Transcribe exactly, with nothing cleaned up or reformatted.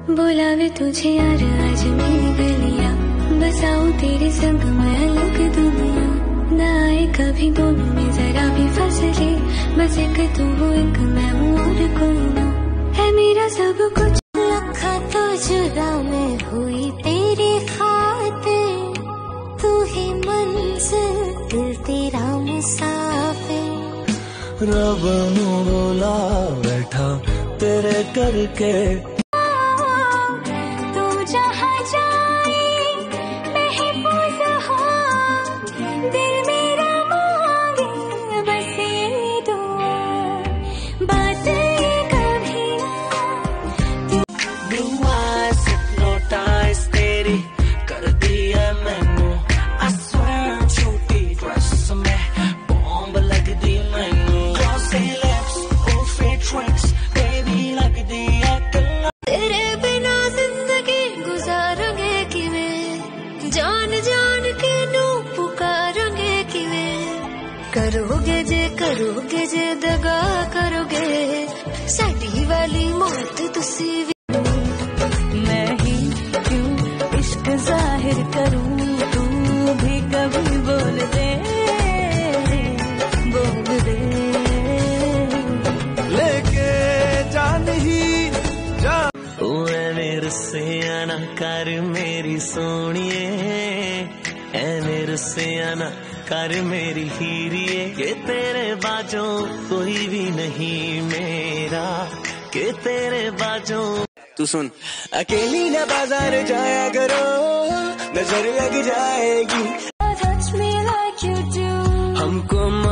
बुलावे तुझे यार आज मेरी गलियां, बसाऊं तेरे संग मैं अलग दुनिया। न आए कभी दोनों में जरा भी फसले, बस एक तू हो एक मैं हूँ और कोई ना। है मेरा सब कुछ लखा तो जुदा मैं हुई तेरी खातिर, तू ही मंजिल दिल तेरा मुसाफिर। रब नू बोला बैठा तेरे करके, करोगे जे करोगे जे दगा करोगे, साडी वाली मौत तुसी भी। मैं ही क्यों इश्क जाहिर करूं, तू भी कभी बोल दे बोल दे। लेके जान ही जान ओए मेरे से आना कर मेरी सोनिए, ऐ मेरे से आना कर मेरी हीरिए, के तेरे बाजों कोई भी नहीं मेरा, के तेरे बाजों। तू सुन, अकेली न बाजार जाया करो, नजर लग जाएगी। Touch me like you do, हमको